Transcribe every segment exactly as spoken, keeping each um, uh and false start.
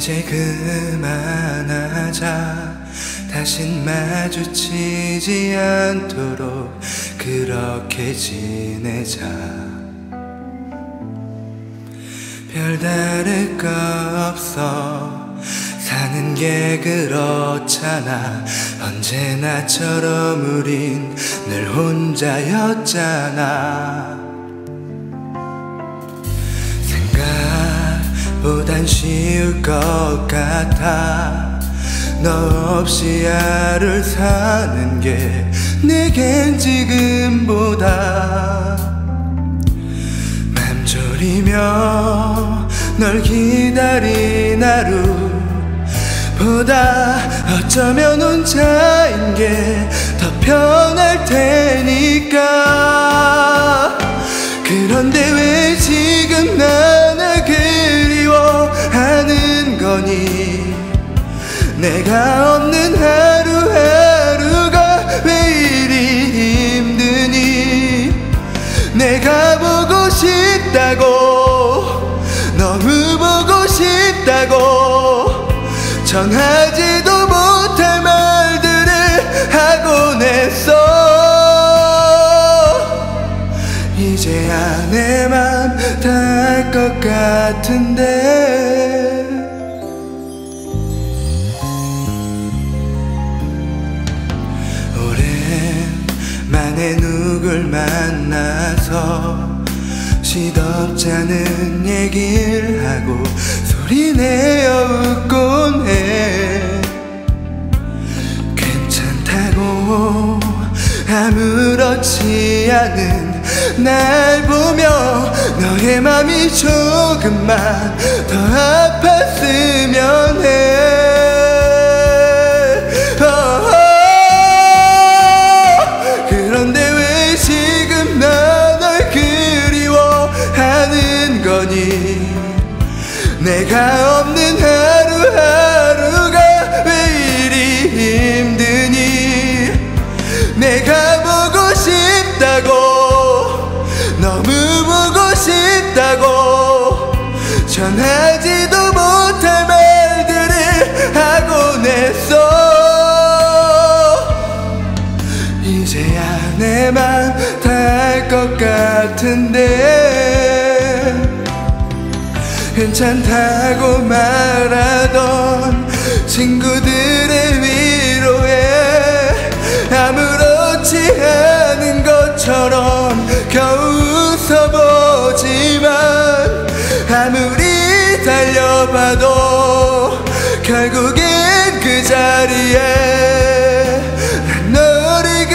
이제 그만하자. 다신 마주치지 않도록 그렇게 지내자. 별다를 거 없어. 사는 게 그렇잖아. 언제나처럼 우린 늘 혼자였잖아. 생각보단 쉬울 것 같아. 너 없이 하루를 사는 게 내겐 지금보다 맘 졸이며 널 기다린 하루보다 어쩌면 혼자인 게 더 편할 테니까. 그런데 왜 지금 나를 그리워하는 거니? 내가 없는 하루하루가 왜 이리 힘드니? 내가 보고 싶다고, 너무 보고 싶다고 전하지도 못할 말들을 하곤 했어. 이제야 내 맘 다 알 것 같은데. 오랜만에 누굴 만나서 시덥잖은 얘기를 하고 소리내어 웃곤 해. 괜찮다고 아무렇지 않은 날 보며 너의 맘이 조금만 더 아팠으면 해. 그런데 왜 지금 나 널 그리워하는 거니? 내가 없는 하루하루가 왜 이리 힘드니? 내가 보고 싶다고, 너무 보고 싶다고 전하지도 못할 말들을 하곤 했어. 이제야 내 맘 다 알 것 같은데. 괜찮다고 말하던 친구들의 위로에 아무렇지 않은 것처럼 겨우 웃어보지만 아무리 달려봐도 결국엔 그 자리에 난 너를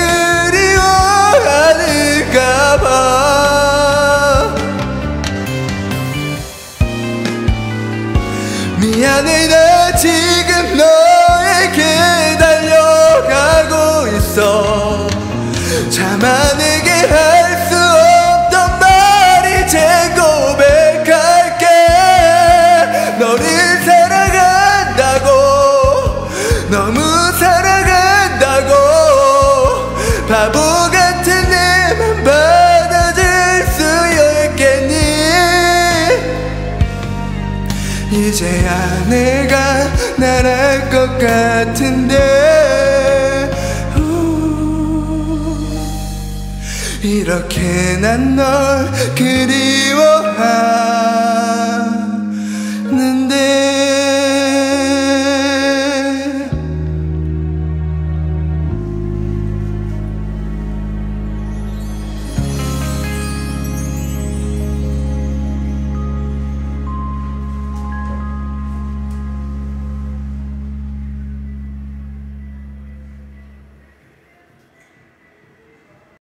그리워하는가봐. 미안해, 나 지금 너에게 달려가고 있어. 자만에게 할 수 없던 말 이제 고백할게. 너를 사랑한다고, 너무 사랑한다고 바보 같은 내 맘 받아줄 수 있겠니? 이제야 내가 날 알 것 같은데. 우, 이렇게 난 널 그리워하